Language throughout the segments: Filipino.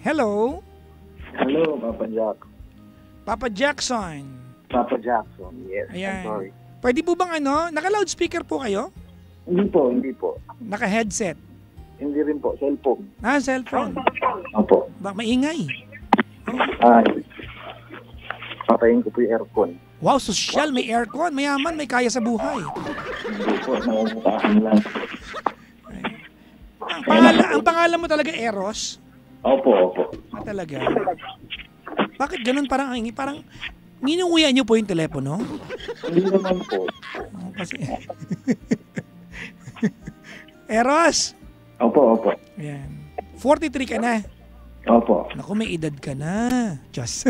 Hello? Hello, Papa Jack. Papa Jackson. Papa Jackson, yes. Ayan. I'm sorry. Pwede po bang naka-loudspeaker po kayo? Hindi po. Naka-headset? Hindi rin po, cellphone. Cellphone. Opo. Maingay. Patayin ko po yung aircon. Wow, social, may aircon, mayaman, may kaya sa buhay. Hindi po, naumutahan lang. Ang pangalan mo talaga Eros? Opo. Talaga? Bakit ganun parang ninunguyan niyo po yung telepono? Hindi naman po. Kasi Eros? Opo. Ayan. 43 ka na? Opo. Naku, may edad ka na. Diyos.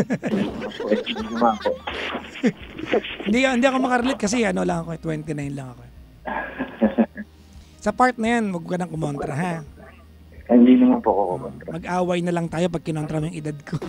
Hindi ako makarelate kasi lang ako, 29 lang ako. Sa part na yan, huwag ka nang kumontra, ha? Hindi naman po ako kumontra. Mag-away na lang tayo pag kinontra mo yung edad ko.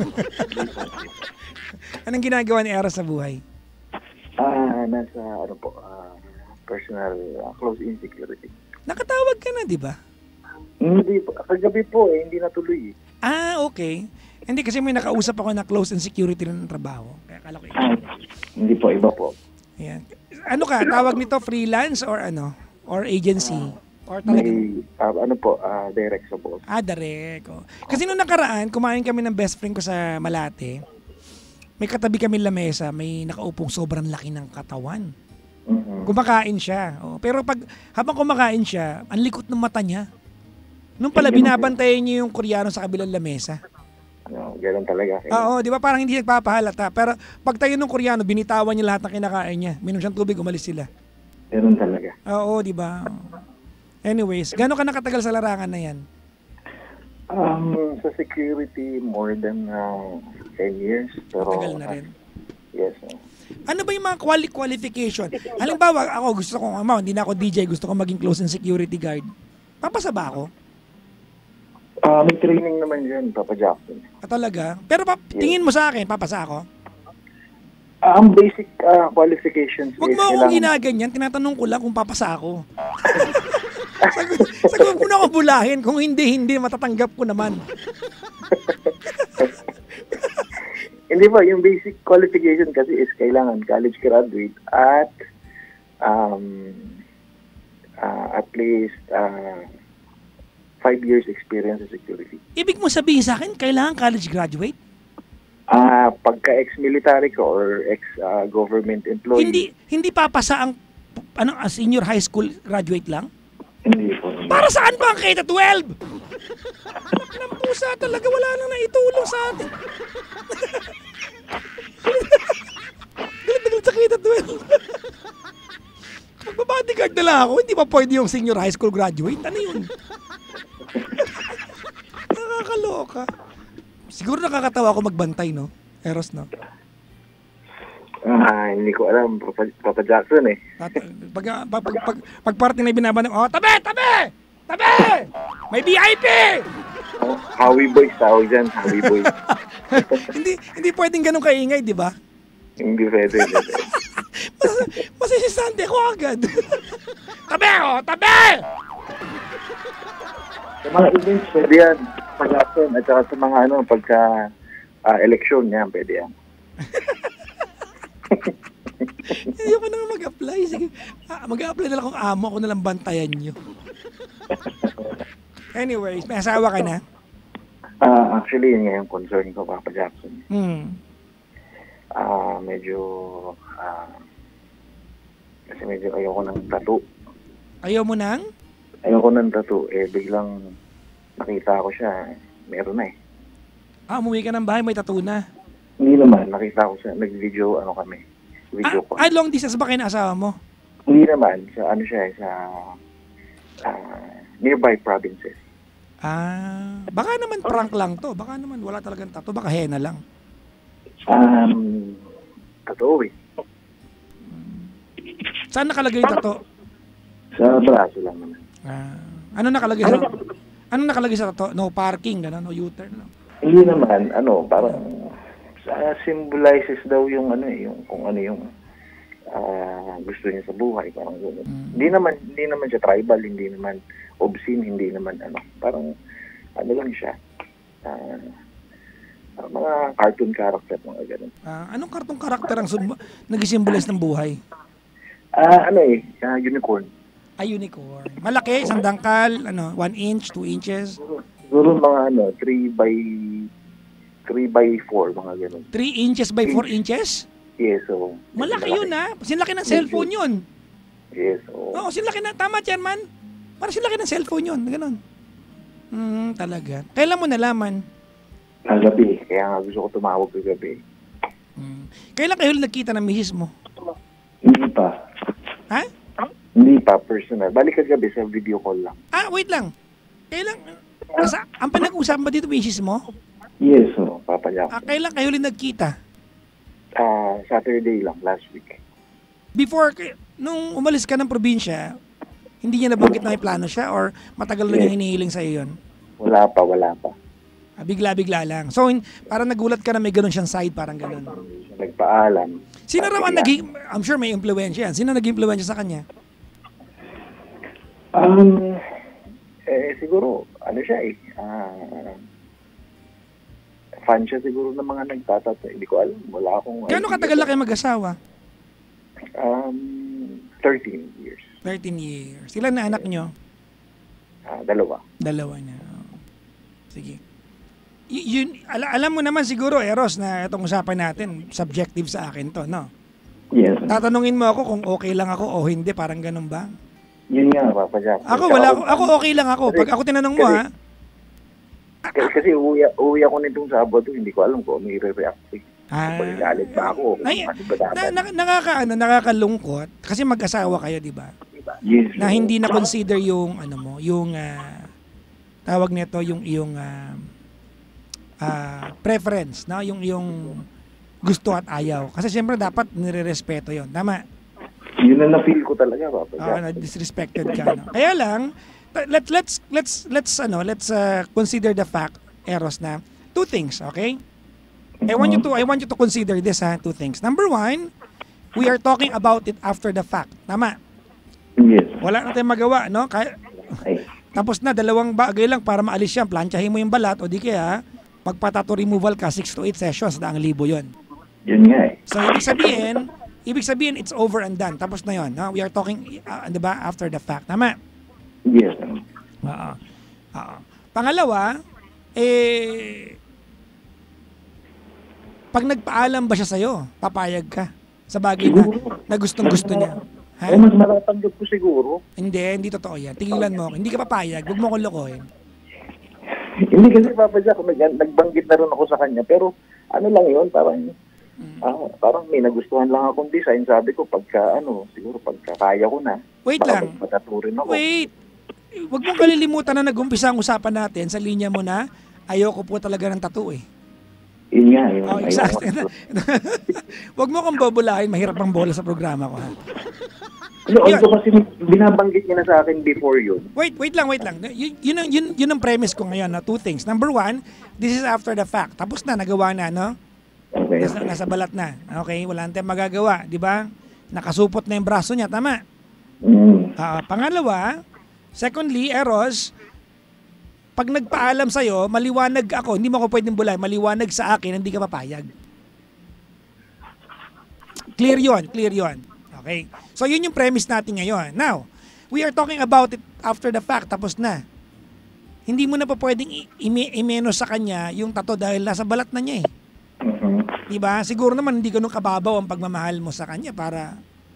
Anong ginagawa ni Eros sa buhay? Nasa, personal close insecurity. Nakatawag ka na, di ba? Hindi po. Kagabi po, hindi natuloy. Okay. Hindi kasi may nakausap ako na close insecurity na ng trabaho. Kaya akala ko Hindi po, iba po. Ayan. Ano ka? Tawag nito freelance or or agency? Or talagang Direct sa boss. Direct. Kasi nung nakaraan, kumain kami ng best friend ko sa Malate. May katabi kami lamesa, may nakaupong sobrang laki ng katawan. Kumakain siya. Pero habang kumakain siya, ang likot ng mata niya. Nung pala binabantayan niya yung Koreano sa kabilang lamesa. Ganun talaga. Oo, di ba parang hindi nagpapahalata. Pero pag tayo ng Koreano, binitawan niya lahat ng kinakain niya. Minom siyang tubig, umalis sila. Ganun talaga. Oo, di ba? Anyways, gano'n ka nakatagal sa larangan na yan? Sa security, more than 10 years. Pero, tagal na rin. Yes. Ano ba yung mga qualification? Halimbawa, ako gusto ko, hindi na ako DJ, gusto ko maging close and security guard. Papasa ba ako? May training naman yan, Papa Jackson. Talaga? Pero tingin mo sa akin, papasa ako? Ang basic qualifications Huwag mo akong ginaganyan, tinatanong ko lang kung papasa ako. Sagot mo na ako bulahin, kung hindi, matatanggap ko naman. Hindi po, yung basic qualification kasi is kailangan college graduate at at least 5 years experience in security. Ibig mo sabihin sa akin, kailangan college graduate? Pagka ex-military ka or ex-government employee. Hindi papasa ang senior high school graduate lang? Hindi po. Para saan ba ang K-12? Ng pusa talaga, wala nang naitulong sa atin. Galit sa K-12. Magbabodyguard na lang ako, hindi pa pwede yung senior high school graduate. Ano yun? Nakakaloka. Siguro nakakatawa ako magbantay, no? Eros, no? Hindi ko alam, Papa Jackson eh. Pag party na binabanang, tabi! May VIP! Howie boys, tawag dyan, Howie boys. hindi pwedeng ganun kaingay, di ba? Hindi pwede. Masisistante ko agad. Tabi! Sa mga events, pwede yan. Papa Jackson, at saka sa mga pagka eleksyon yan, pwede yan. Hindi ko na mag-apply. Sige, mag-apply na lang kung amo ako na lang bantayan nyo. Anyways, may asawa ka na? Actually, yun nga yung concern ko, Papa Jackson. Kasi medyo ayoko ng tattoo. Ayaw mo nang? Ayoko ng tattoo. Biglang nakita ko siya. Meron na eh. Umuwi ka ng bahay, may tattoo na? Hindi naman. Nakita ko siya. Nag-video kami. Video ko. Long distance ba kayo ng asawa mo? Hindi naman. Sa nearby provinces. Baka naman prank lang to. Baka naman wala talagang tattoo. Baka hena lang. Totoo eh. Saan nakalagay yung tattoo? Sa braso lang naman. Ano nakalagay sa tattoo? No parking, gano'n, no U-turn. No? Hindi naman, parang symbolizes daw yung yung kung ano yung gusto niya sa buhay, parang gano'n. Hindi naman siya tribal, hindi naman obscene, hindi naman parang lang siya. mga cartoon character, mga ganun. Anong kartong karakter ang nag-symbolize ng buhay? Unicorn. Unicorn. Malaki, isang dangkal, 1 inch, 2 inches? Siguro mga 3 by 4, mga ganun. 3 inches by 4 inches? Yes, so. Malaki yun Sinlaki ng cellphone yun. Yes, so. Oo, sinlaki na. Tama, Chairman. Parang sinlaki ng cellphone yun. Ganun. Talaga. Kailan mo nalaman? Gabi. Kaya nga gusto ko tumawag gabi. Kailan kayo nagkita ng misis mo? Hindi pa. Ha? Hindi pa, personal. Balik gabi sa video call lang. Wait lang. Kailan? Ang panag-usapan ba dito misis mo? Yes, so. Papalya. Kailan kayo nagkita? Saturday lang, last week. Before, nung umalis ka ng probinsya, hindi niya nabanggit na may plano siya or matagal na niya hinihiling sa'yo yun? Wala pa. Bigla-bigla lang. So, parang nagulat ka na may ganun siyang side, parang ganun. Nagpaalam. Sino raw ang I'm sure may impluensya yan. Sino nag-impluensya sa kanya? Siguro, siya fan siya siguro ng mga nagtatato. Hindi ko alam. Wala akong... Gano'ng katagal na kayo mag-asawa? 13 years. 13 years. Ilan na anak nyo? 2. Dalawa na. Sige. Alam mo naman siguro, Eros, na itong usapan natin, subjective sa akin to, no? Yes. Tatanungin mo ako kung okay lang ako o hindi, parang ganun ba? Yun nga, Papa Jack. Ako okay lang ako. Pag ako tinanong mo, Kasi uwi ako nitong Sabado, hindi ko alam kung may re-react. Galit ba ako? Nakakalungkot kasi mag-asawa kayo, di ba? Yes. Na hindi na consider yung tawag nito yung preference, no? Yung gusto at ayaw. Kasi siyempre dapat nirerespeto 'yon. Tama? Yun na na-feel ko talaga, Papa. Na disrespected ka, no? Kaya lang let's consider the fact, Eros, na 2 things, okay? I want you to consider this, 2 things. Number 1, we are talking about it after the fact. Tama? Yes. Wala na tayong magawa, no? Tapos na, 2 bagay lang para maalis yan. Planchahin mo yung balat o di kaya magpa-tattoo removal ka, 6 to 8 sessions, 100,000 yun. Yun nga So, ibig sabihin, it's over and done. Tapos na yun. No? We are talking, diba, after the fact. Tama? Yes. Pangalawa, pag nagpaalam ba siya sa'yo, papayag ka sa bagay na gustong-gusto niya? Ha? Mas matatanggap ko siguro. Hindi totoo yan. Tingilan mo ako. Hindi ka papayag. Huwag mo akong lokohin. Hindi kasi, Papa Jack, nagbanggit na rin ako sa kanya. Pero lang yun, parang may nagustuhan lang akong design. Sabi ko, siguro pagka kaya ko na. Wait lang. Mataturin ako. Wait. Huwag mong kalilimutan na nag-umpisa ang usapan natin sa linya mo na ayoko po talaga ng tattoo Yun nga. Exactly. Huwag mo akong bobolahin. Mahirap ang bola sa programa ko, ha? Also kasi binabanggit niya na sa akin before yun. Wait lang. Yun ang premise ko ngayon, na 2 things. Number 1, this is after the fact. Tapos na, nagawa na, no? Okay. Nasa balat na. Okay, wala nang magagawa, di ba? Nakasupot na yung braso niya, tama? Pangalawa, secondly, Eros, pag nagpaalam sa'yo, maliwanag ako, hindi mo ako pwedeng bulay, maliwanag sa akin, hindi ka papayag. Clear yun. Okay? So, yun yung premise natin ngayon. Now, we are talking about it after the fact, tapos na. Hindi mo na pa pwedeng i-menos sa kanya yung tattoo dahil nasa balat na niya Diba? Siguro naman hindi ganun kababaw ang pagmamahal mo sa kanya para,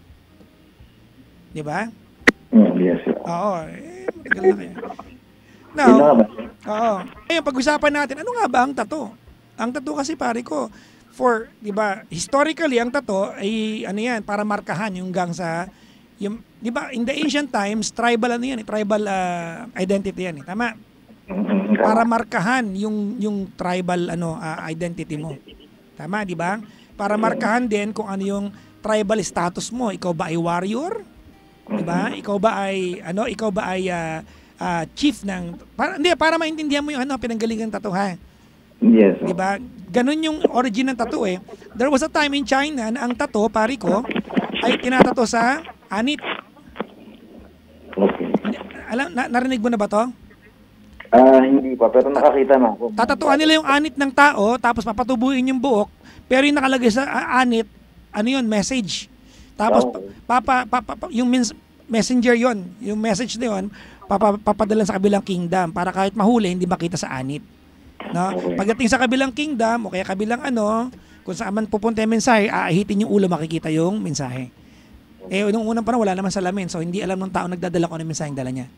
diba? Yes. Oo. Matagal na kaya. Now, ngayon pag-usapan natin, ano nga ba ang tattoo? Ang tattoo kasi pare ko, diba, historically ang tattoo ay para markahan yung sa diba, in the ancient times, tribal tribal identity yan tama? Para markahan yung tribal identity mo. Tama, di ba? Para markahan din kung ano yung tribal status mo. Ikaw ba ay warrior? Di ba? Ikaw ba ay chief ng para maintindihan mo yung pinanggalingan ng tattoo, ha? Yes. Di ba? Ganun yung origin ng tattoo There was a time in China na ang tattoo, pare ko, ay tinatato sa anit. Okay. Narinig mo na ba to? Hindi pa, pero nakakita na ako. Tatatuan nila yung anit ng tao, tapos papatubuin yung buhok, pero yung nakalagay sa anit, ano yun, message. Tapos yung messenger yon, yung message na yun, papadalan sa kabilang kingdom para kahit mahuli, hindi makita sa anit. No? Okay. Pagdating sa kabilang kingdom, o kaya kabilang kung saan man pupunta yung mensahe, aahitin yung ulo, makikita yung mensahe. Nung unang panahon, wala naman salamin, so hindi alam ng tao nagdadala kung ano yung mensaheng dala niya.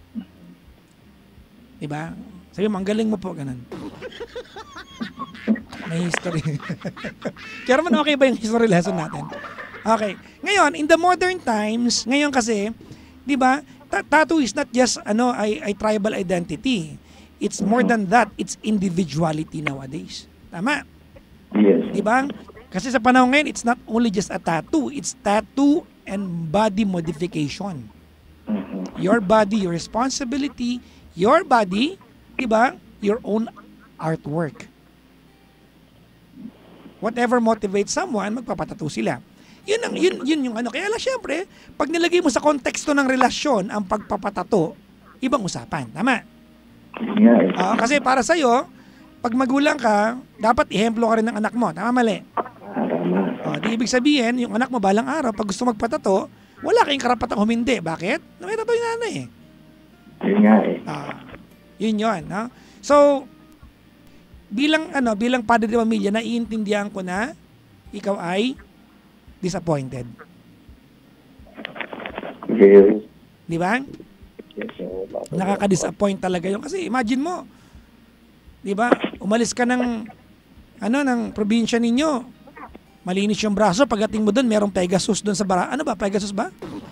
Diba? Sabi mo, ang galing mo po, ganun. May history. Kaya naman okay ba yung history lesson natin? Okay. Ngayon, in the modern times, ngayon kasi, di ba, tattoo is not just a tribal identity. It's more than that. It's individuality nowadays. Tama? Yes. Di ba? Kasi sa panahon ngayon, it's not only just a tattoo. It's tattoo and body modification. Your body, your responsibility, your body, di ba? Your own artwork. Whatever motivates someone, magpapatattoo sila. Yun yung ano. Kaya lang syempre, pag nilagay mo sa konteksto ng relasyon ang pagpapatato, ibang usapan. Tama? Yeah. Kasi para sa'yo, pag magulang ka, dapat ihemplo ka rin ng anak mo. Tama, mali? Tama. Di ibig sabihin, yung anak mo balang araw, pag gusto magpatato, wala kayong karapatang humindi. Bakit? May tato yung nanay eh. Yun nga eh. Yun. No? So, bilang padre de pamilya, naiintindihan ko na ikaw ay disappointed. Very. Di ba? Yes, Nakaka-disappoint talaga yun. Kasi imagine mo, di ba, umalis ka ng probinsya ninyo, malinis yung braso, pagdating mo doon, merong Pegasus doon sa bara. Ano ba? Pegasus ba?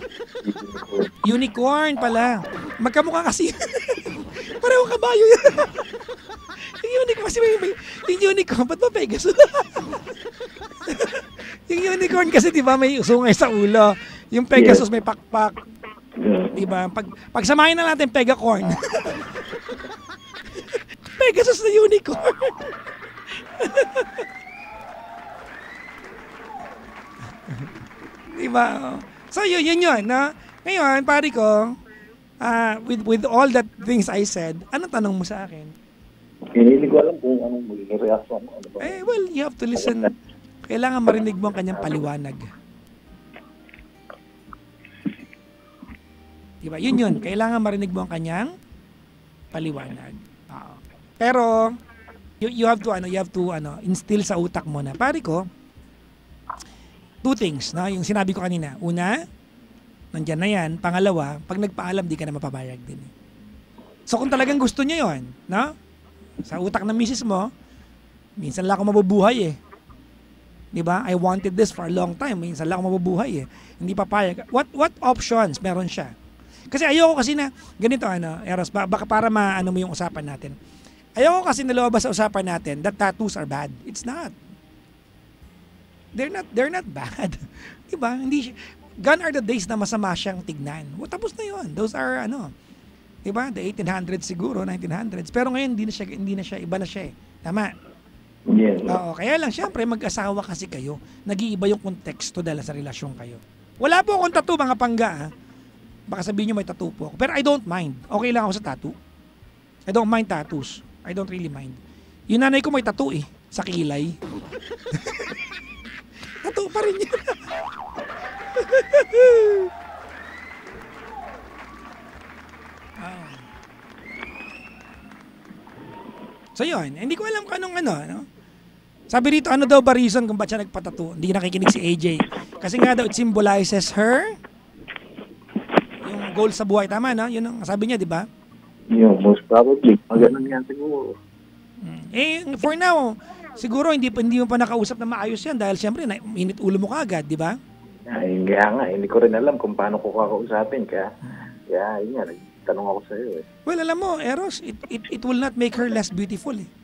Unicorn pala. Magkamukha kasi. Pareho kabayo yun. Yung unicorn kasi yung unicorn, ba't ba Pegasus? Yung unicorn kasi di ba may usungay sa ulo. Yung Pegasus may pakpak. Di ba? Pag samahin na natin Pegacorn. Pegasus na unicorn. Di ba? So yun. No? Ngayon, pare ko, with all that things I said, ano tanong mo sa akin? Hindi ko alam kung anong magiging reaction. Well, you have to listen. Kailangan marinig mo ang kanyang paliwanag. Diba? Yun. Kailangan marinig mo ang kanyang paliwanag. Pero, you have to instill sa utak mo na, pare ko, two things, no? Yung sinabi ko kanina. Una, nandyan na yan. Pangalawa, pag nagpaalam, di ka na mapabayag din. So, kung talagang gusto niya yon, no? Sa utak ng misis mo, minsan lang ako mabubuhay eh. Diba? I wanted this for a long time. Minsan lang ako mabubuhay eh. Hindi papayag. What options meron siya? Kasi ayoko kasi na, ganito Eros, baka para maano mo yung usapan natin. Ayoko kasi nalabas sa usapan natin that tattoos are bad. It's not. They're not bad. Diba? Gone are the days na masama siyang tignan. Tapos na yun. Those are diba? The 1800s siguro, 1900s. Pero ngayon hindi na siya, iba na siya eh. Tama? Yes. Oo, kaya lang syempre mag-asawa kasi kayo. Nag-iiba yung konteksto dahil sa relasyon kayo. Wala po akong tattoo mga pangga. Baka sabihin nyo may tattoo po ako. Pero I don't mind. Okay lang ako sa tattoo. I don't mind tattoos. I don't really mind. Yung nanay ko may tattoo eh. Sa kilay. Tattoo pa rin yun. So yun, hindi ko alam kung anong Sabi rito, ano daw ba reason kung ba't siya nagpatattoo? Hindi nakikinig si AJ. Kasi nga daw, it symbolizes her yung goal sa buhay. Tama, no? Yun ang sabi niya, di ba? Yeah, most probably. Ganun yan siguro. For now, siguro hindi mo pa nakausap na maayos yan dahil siyempre, init ulo mo kaagad, di ba? Kaya nga, hindi ko rin alam kung paano ko kakausapin. Kaya yun nga, nagtanong ako sa iyo eh. Well, alam mo, Eros, it will not make her less beautiful eh.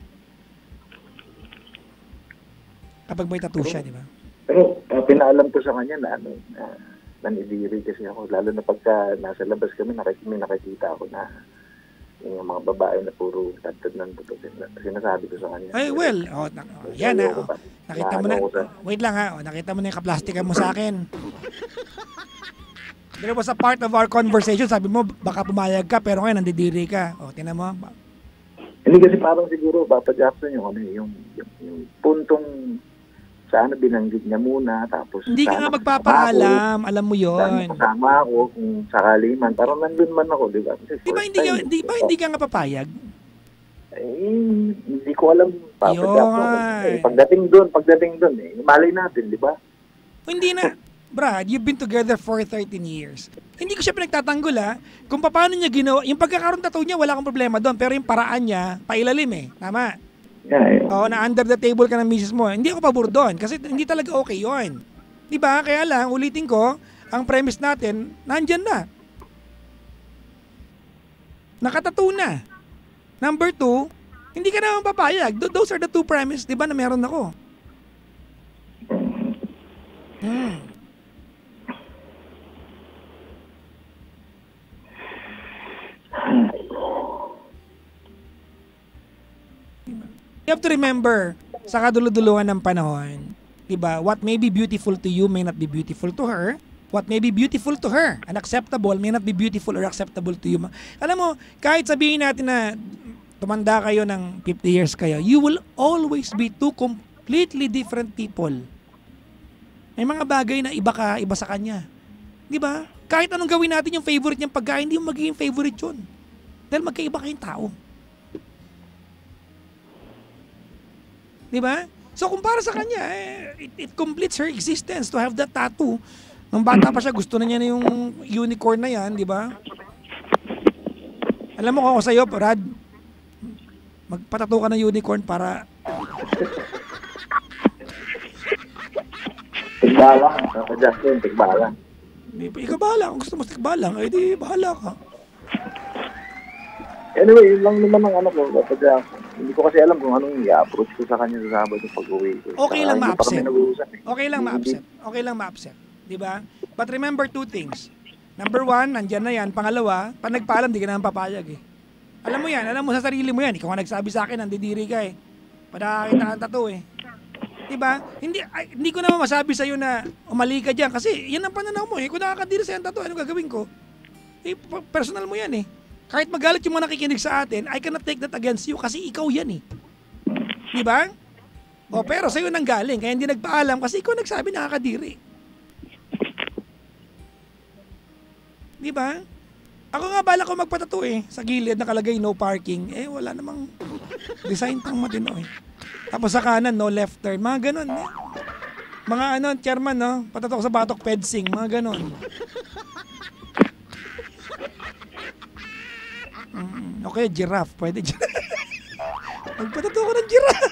Kapag may tattoo siya, di ba? Pero pinaalam ko sa kanya na nanidiri kasi ako. Lalo na pagka nasa labas kami, may nakikita ako na yung mga babae na puro tattoo ng tattoo. Sinasabi ko sa kanya. Ay, well, yan nakita mo na. Wait lang nakita mo na yung kaplastikan mo sa akin. There was a part of our conversation, sabi mo, baka pumayag ka, pero ngayon nandidiri ka. Tingnan mo, Hindi kasi parang siguro, Papa Jackson, yung puntong sana binanggit niya muna, tapos Hindi ka nga magpapaalam, alam mo yon. Sana kasama ako kung sakali man. Parang nandun man ako, di ba? Hindi ka nga papayag? Hindi ko alam, Papa Jackson. Pagdating doon, malay natin, di ba? Hindi na. Brad, you've been together for 13 years. Hindi ko siya pinagtatanggol kung paano niya ginawa. Yung pagkakaroon tattoo niya, wala akong problema doon. Pero yung paraan niya, pailalim Tama? Yeah. Oo, na under the table ka ng misis mo. Hindi ako pabor doon. Kasi hindi talaga okay yon. Diba? Kaya lang, ulitin ko, ang premise natin, nandyan na. Nakatattoo na. Number 2, hindi ka naman papayag. Those are the two premises, diba, na meron ako. You have to remember, sa kaduluduluhan ng panahon, diba, what may be beautiful to you may not be beautiful to her. What may be beautiful to her and acceptable may not be beautiful or acceptable to you. Alam mo, kahit sabihin natin na tumanda kayo ng 50 years kayo, you will always be two completely different people. May mga bagay na iba sa kanya. Diba? Kahit anong gawin natin yung favorite niyang pagkain, hindi yung magiging favorite yun. Dahil magkaiba kayong tao. Diba? So kung para sa kanya, it completes her existence to have that tattoo. Nung bata pa siya, gusto na niya na yung unicorn na yan, di ba? Alam mo kung ako sa'yo, Brad, magpatato ka ng unicorn para... Tigbalang, Papa Jackson, tigbalang. Ikaw bahala, kung gusto mo tigbalang, eh di bahala ka. Anyway, yun lang naman ang ko, Papa Jackson. Hindi ko kasi alam kung anong i-approach ko sa kanya sa Sabado pag-uwi ko. Okay lang ma-upset. Okay lang ma-upset. Okay lang ma-upset. Diba? But remember two things. Number 1, nandyan na yan. Pangalawa, pag nagpaalam, di ka naman papayag Alam mo yan. Alam mo sa sarili mo yan. Ikaw nga nagsabi sa akin, nandidiri ka Padakakita ka ng tattoo Diba? Hindi ko naman masabi sa'yo na umali ka dyan. Kasi yan ang pananaw mo Kung nakakadiri sa'yo ang tattoo, anong gagawin ko? Personal mo yan Kahit magalit yung mga nakikinig sa atin, I cannot take that against you kasi ikaw yan Di ba? Pero sa'yo nang galing, kaya hindi nagpaalam kasi ikaw nagsabi nakakadiri. Di ba? Ako nga bala ko magpatato sa gilid nakalagay no parking. Wala namang design pang matino Tapos sa kanan, no left turn. Mga ganon Mga chairman, no? Patato ko sa batok fencing. Mga ganon. Okay, giraffe. Pwede giraffe. Magpatato ko ng giraffe.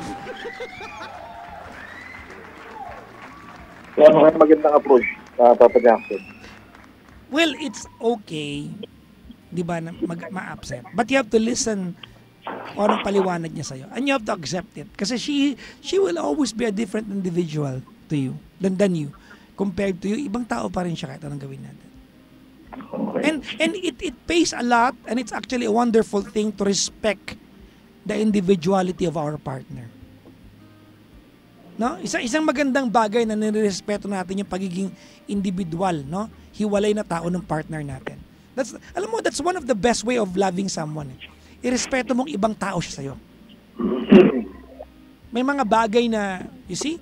Kaya ano kayo magandang approach, Papa Jackson? Well, it's okay. Di ba, ma-upset. But you have to listen kung anong paliwanag niya sa'yo. And you have to accept it. Kasi she will always be a different individual to you than you. Compared to you, ibang tao pa rin siya kahit anong gawin natin. And it pays a lot and it's actually a wonderful thing to respect the individuality of our partner. No? Isang magandang bagay na nirespeto natin yung pagiging individual, no? Hiwalay na tao ng partner natin. Alam mo, that's one of the best way of loving someone. Irespeto mong ibang tao siya sa'yo. May mga bagay na, you see,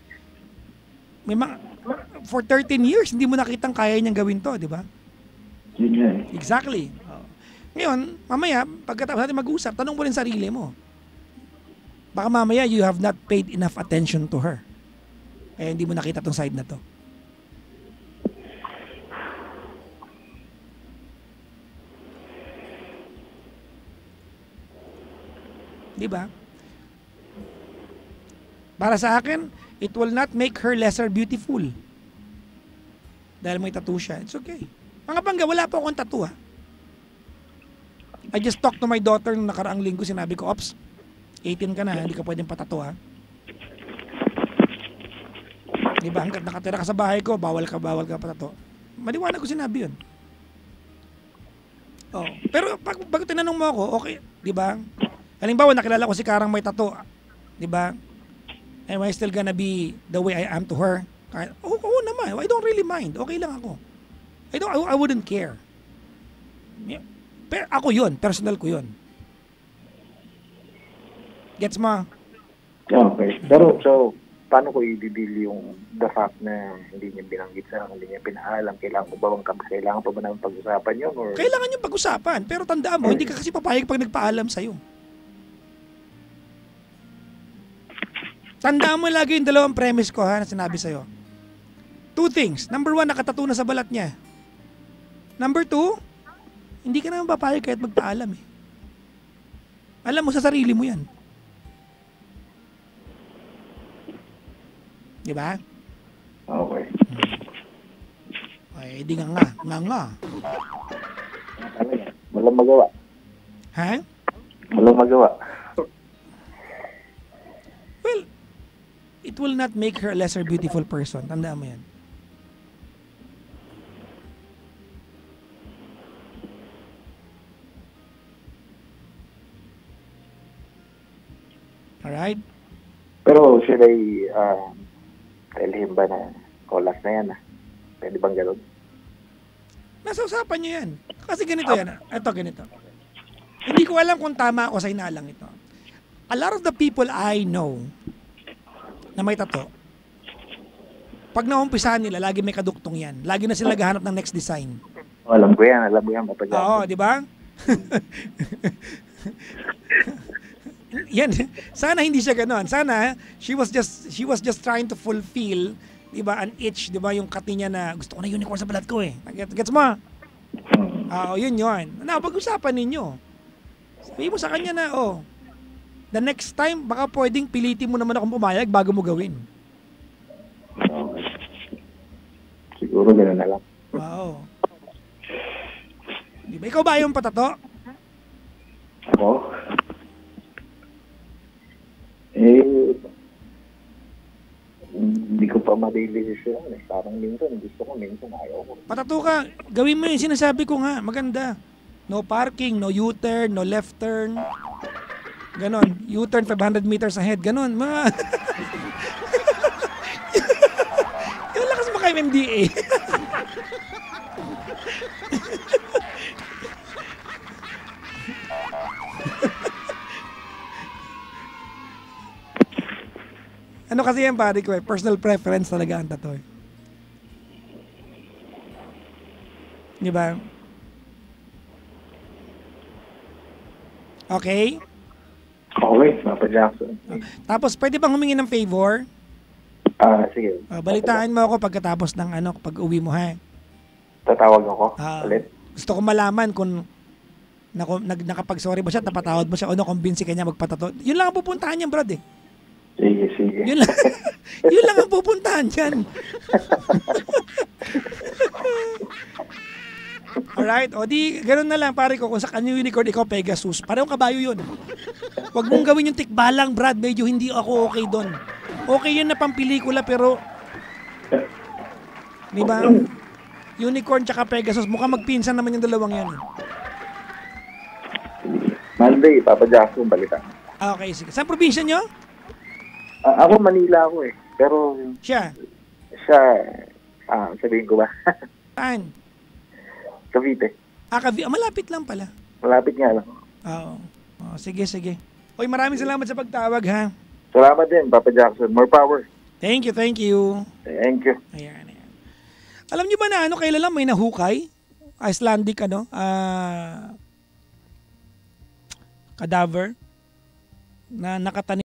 for 13 years, hindi mo nakitang kaya niyang gawin to, di ba? Exactly. Ngayon, mamaya, pagkatapos natin mag-usap, tanong mo rin sarili mo. Baka mamaya, you have not paid enough attention to her. Kaya hindi mo nakita tong side na to. Di ba? Para sa akin, it will not make her lesser beautiful. Dahil may tattoo siya. It's okay. Mga bangga, wala po akong tattoo I just talked to my daughter nung nakaraang linggo, sinabi ko, Ops, 18 ka na, hindi ka pwedeng patato Diba, hanggat nakatira ka sa bahay ko, bawal ka patato. Maliwanag ko sinabi yun. Pero pag tinanong mo ako, okay, diba? Halimbawa, nakilala ko si Karang may tato, diba? Am I still gonna be the way I am to her? Oo naman, I don't really mind, okay lang ako. I wouldn't care. Pero ako yun, personal ko yun. Gets mo? Okay. Pero, so, paano ko i-deal yung the fact na hindi niya binanggit sa akin, hindi niya pinaalam? Kailangan pa ba namin pag-usapan yun? Or... Kailangan yung pag-usapan. Pero tandaan mo, hindi ka kasi papayag pag nagpaalam sa'yo. Tandaan mo lagi yung dalawang premise ko ha, na sinabi sa'yo. 2 things. Number 1, nakatato na sa balat niya. Number 2, hindi ka naman papayag kahit magpaalam eh. Alam mo sa sarili mo yan. Di ba? Okay. Ay, di nga. Ano yan? Walang magawa. Ha? Walang magawa. Well, it will not make her a lesser beautiful person. Tandaan mo yan. Alright? Pero should I tell him ba na kolas na yan Pwede bang gano'n? Nasa usapan niyo yan. Kasi ganito yan. Ito, ganito. Hindi ko alam kung tama o sa inalang ito. A lot of the people I know na may tato, pag naumpisahan nila, lagi may kaduktong yan. Lagi na sila naghahanap ng next design. Alam ko yan. Oo, di ba? Yan. Sana hindi siya gano'n. Sana she was just trying to fulfill, 'di ba, an itch, 'di ba, yung kati niya na gusto ko na unicorn sa balat ko eh. Gets mo? Oo, yun. Na pag-usapan ninyo. Sabihin mo sa kanya na, the next time baka pwedeng pilitin mo naman akong pumayag bago mo gawin. Okay. Siguro gano'n na lang. Wow. Di ba ikaw ba yung patato? Ako? Hindi ko pa ma-decision Parang minsan gusto ko, minsan ayaw ko. Patato ka, gawin mo yung sinasabi ko nga, maganda. No parking, no U-turn, no left turn. Ganon, U-turn 500 meters ahead, ganon. Mga... Yung lakas mo kay MMDA. Ano kasi yan pare ko personal preference talaga ang tattoo. Di ba? Okay? Okay, Papa Jackson. Tapos pwede bang humingi ng favor? Sige. Balitaan mo ako pagkatapos ng pag uwi mo ha. Tatawag ako ulit. Gusto ko malaman kung nakapag-sorry ba siya, napatawad ba siya o na-convince ka niya magpatato. Yun lang ang pupuntahan niya, brad eh. Sige. Yun lang ang pupuntahan dyan. Alright, o di, ganun na lang pare ko, kung sa kanya unicorn, ikaw Pegasus, parehong kabayo yun. Huwag mong gawin yung tikbalang, Brad, medyo hindi ako okay doon. Okay yun na pampelikula, pero, di ba, unicorn tsaka Pegasus, mukhang magpinsan naman yung dalawang yan. Monday, Papa Jackson, balita. Okay, sige. Saan probinsya nyo? Ako, Manila ako eh. Pero, Siya, sabihin ko ba? saan? Cavite. Malapit lang pala. Malapit nga lang. Oo. Sige. Oy, maraming salamat sa pagtawag ha. Salamat din, Papa Jackson. More power. Thank you. Thank you. Ayan. Alam niyo ba na kailan lang may nahukay? Icelandic cadaver na nakatanim